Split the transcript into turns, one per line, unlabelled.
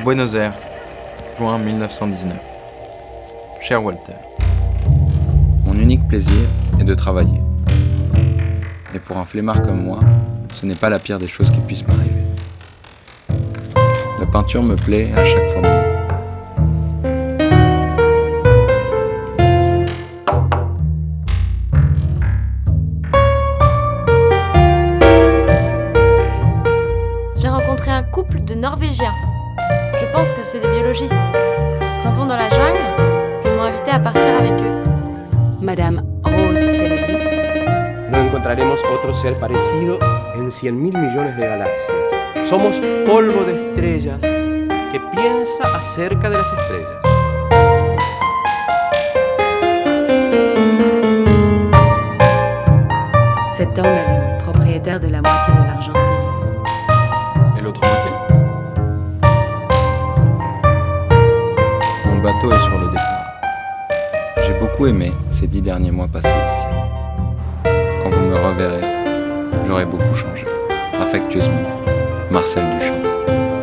Buenos Aires, juin 1919. Cher Walter, mon unique plaisir est de travailler. Et pour un flemmard comme moi, ce n'est pas la pire des choses qui puissent m'arriver. La peinture me plaît à chaque fois mieux.
J'ai rencontré un couple de Norvégiens. Je pense que c'est des biologistes. Ils s'en vont dans la jungle. Ils m'ont invité à partir avec eux.
Madame Rose Seleny.
No encontraremos otro ser parecido en 100.000 millones de galaxias. Somos polvo de estrellas que piensa acerca de las estrellas.
Cet homme est le propriétaire de la moitié de l'Argentine.
Et l'autre moitié? Mon bateau est sur le départ. J'ai beaucoup aimé ces 10 derniers mois passés ici. Quand vous me reverrez, j'aurai beaucoup changé. Affectueusement, Marcel Duchamp.